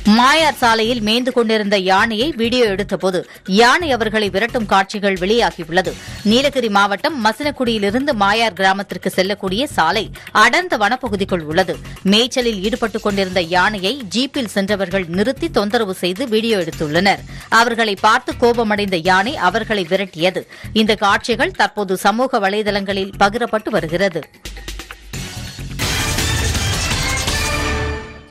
மாயார் சாலையில் மேய்ந்து கொண்டிருந்த யானையை வீடியோ எடுத்தபோது யானை அவர்களை விரட்டும் காட்சிகள் வெளியாகியுள்ளது. நீலகிரி மாவட்டம் மசினகுடியிலிருந்து மாயார் கிராமத்திற்கு செல்லக்கூடிய சாலை அடர்ந்த வனப்பகுதிக்குள் உள்ளது. மேய்ச்சலில் ஈடுபட்டுக் கொண்டிருந்த யானையை ஜீப்பில் சென்றவர்கள் நிறுத்தி தொந்தரவு செய்து வீடியோ எடுத்துள்ளனர். அவர்களை பார்த்து கோபமடைந்த யானை அவர்களை விரட்டியது. இந்த காட்சிகள் தற்போது சமூக வலைதளங்களில் பகிரப்பட்டு வருகிறது.